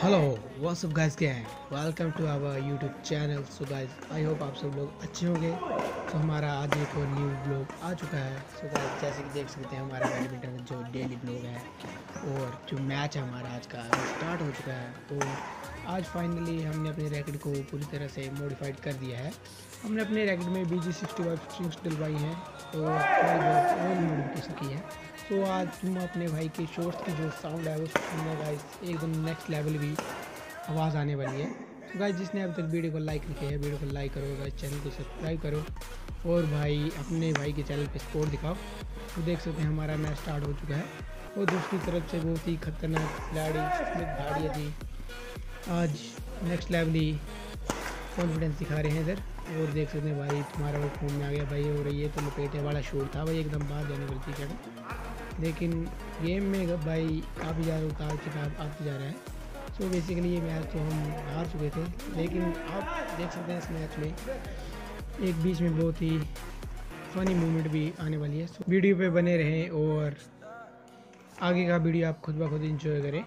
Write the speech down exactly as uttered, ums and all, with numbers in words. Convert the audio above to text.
Hello what's up guys, क्या है। Welcome to our YouTube channel. So guys, I hope आप सब लोग अच्छे होंगे। तो हमारा आज एक और न्यू ब्लॉग आ चुका है। सो गाइस, जैसे कि देख सकते हैं हमारा बैडमिंटन जो डेली ब्लॉग है और जो मैच है हमारा आज का वो स्टार्ट हो चुका है। और आज फाइनली हमने अपने रैकेट को पूरी तरह से मॉडिफाइड कर दिया है। हमने अपने रैकेट में B G sixty five strings डलवाई हैं और थोड़ी बहुत और मॉडिफिकेशन की है। तो आज तुम अपने भाई के शॉर्ट्स की जो साउंड है वो सुनने गाइस एकदम नेक्स्ट लेवल भी आवाज़ आने वाली है। तो गाइस, जिसने अब तक वीडियो को लाइक नहीं किया है वीडियो को लाइक करो गाइस, चैनल को सब्सक्राइब करो और भाई अपने भाई के चैनल पे सपोर्ट दिखाओ। तो देख सकते हैं हमारा मैच स्टार्ट हो चुका है और दूसरी तरफ से बहुत ही खतरनाक खिलाड़ी स्मिथ भाड़िया जी आज नेक्स्ट लेवल ही कॉन्फिडेंस दिखा रहे हैं इधर। और देख सकते हैं भाई तुम्हारा वो फॉर्म में आ गया भाई। और ये तो लपेटे वाला शॉट था भाई, एकदम बाहर जाने वाली थी जगह, लेकिन गेम में भाई काफ़ी ज़्यादा उतार चढ़ाव आते जा रहा है। सो बेसिकली ये मैच तो हम हार चुके थे, लेकिन आप देख सकते हैं इस मैच में एक बीच में बहुत ही फनी मोमेंट भी आने वाली है। सो वीडियो पे बने रहें और आगे का वीडियो आप खुद ब खुद इंजॉय करें।